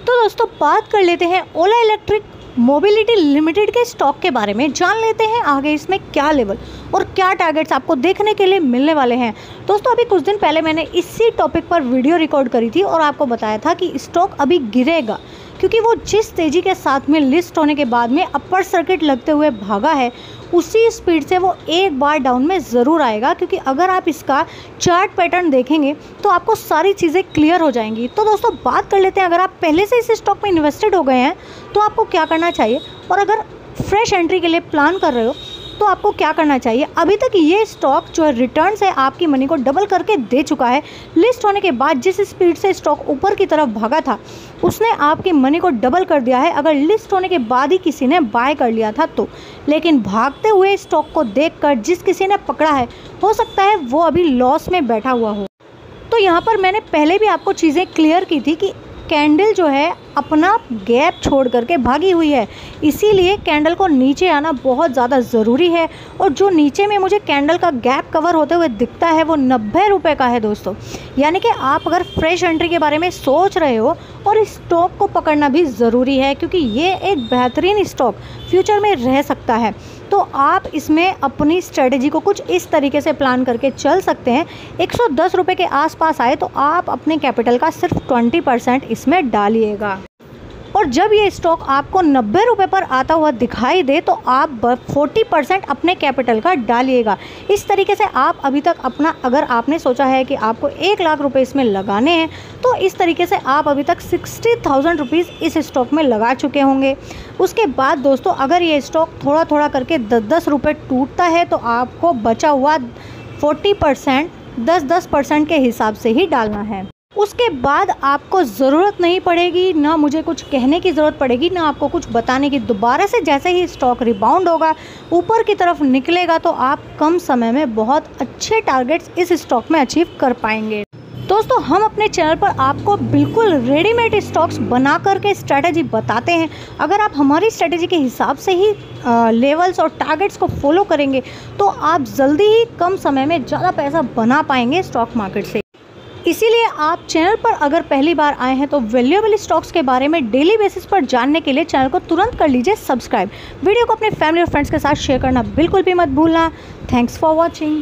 तो दोस्तों बात कर लेते हैं ओला इलेक्ट्रिक मोबिलिटी लिमिटेड के स्टॉक के बारे में। जान लेते हैं आगे इसमें क्या लेवल और क्या टारगेट्स आपको देखने के लिए मिलने वाले हैं। दोस्तों अभी कुछ दिन पहले मैंने इसी टॉपिक पर वीडियो रिकॉर्ड करी थी और आपको बताया था कि स्टॉक अभी गिरेगा, क्योंकि वो जिस तेज़ी के साथ में लिस्ट होने के बाद में अपर सर्किट लगते हुए भागा है, उसी स्पीड से वो एक बार डाउन में ज़रूर आएगा। क्योंकि अगर आप इसका चार्ट पैटर्न देखेंगे तो आपको सारी चीज़ें क्लियर हो जाएंगी। तो दोस्तों बात कर लेते हैं, अगर आप पहले से इस स्टॉक में इन्वेस्टेड हो गए हैं तो आपको क्या करना चाहिए, और अगर फ्रेश एंट्री के लिए प्लान कर रहे हो तो आपको क्या करना चाहिए। अभी तक ये स्टॉक जो है रिटर्न से आपकी मनी को डबल करके दे चुका है। लिस्ट होने के बाद जिस स्पीड से स्टॉक ऊपर की तरफ भागा था उसने आपकी मनी को डबल कर दिया है, अगर लिस्ट होने के बाद ही किसी ने बाय कर लिया था तो। लेकिन भागते हुए स्टॉक को देखकर जिस किसी ने पकड़ा है, हो सकता है वो अभी लॉस में बैठा हुआ हो। तो यहाँ पर मैंने पहले भी आपको चीज़ें क्लियर की थी कि कैंडल जो है अपना गैप छोड़ करके भागी हुई है, इसीलिए कैंडल को नीचे आना बहुत ज़्यादा ज़रूरी है। और जो नीचे में मुझे कैंडल का गैप कवर होते हुए दिखता है वो 90 रुपये का है दोस्तों। यानी कि आप अगर फ्रेश एंट्री के बारे में सोच रहे हो, और इस स्टॉक को पकड़ना भी ज़रूरी है क्योंकि ये एक बेहतरीन स्टॉक फ्यूचर में रह सकता है, तो आप इसमें अपनी स्ट्रेटजी को कुछ इस तरीके से प्लान करके चल सकते हैं। 110 रुपये के आसपास आए तो आप अपने कैपिटल का सिर्फ 20% इसमें डालिएगा, और जब ये स्टॉक आपको 90 रुपये पर आता हुआ दिखाई दे तो आप 40% अपने कैपिटल का डालिएगा। इस तरीके से आप अभी तक अपना, अगर आपने सोचा है कि आपको 1 लाख रुपए इसमें लगाने हैं, तो इस तरीके से आप अभी तक 60,000 रुपीज़ इस स्टॉक में लगा चुके होंगे। उसके बाद दोस्तों अगर ये स्टॉक थोड़ा थोड़ा करके 10-10 रुपये टूटता है तो आपको बचा हुआ 40% 10-10% के हिसाब से ही डालना है। उसके बाद आपको ज़रूरत नहीं पड़ेगी, ना मुझे कुछ कहने की ज़रूरत पड़ेगी, ना आपको कुछ बताने की। दोबारा से जैसे ही स्टॉक रिबाउंड होगा, ऊपर की तरफ निकलेगा, तो आप कम समय में बहुत अच्छे टारगेट्स इस स्टॉक में अचीव कर पाएंगे। दोस्तों हम अपने चैनल पर आपको बिल्कुल रेडीमेड स्टॉक्स बना करके स्ट्रैटेजी बताते हैं। अगर आप हमारी स्ट्रैटेजी के हिसाब से ही लेवल्स और टारगेट्स को फॉलो करेंगे तो आप जल्दी ही कम समय में ज़्यादा पैसा बना पाएंगे स्टॉक मार्केट से। इसीलिए आप चैनल पर अगर पहली बार आए हैं तो वैल्यूएबल स्टॉक्स के बारे में डेली बेसिस पर जानने के लिए चैनल को तुरंत कर लीजिए सब्सक्राइब। वीडियो को अपने फैमिली और फ्रेंड्स के साथ शेयर करना बिल्कुल भी मत भूलना। Thanks for watching.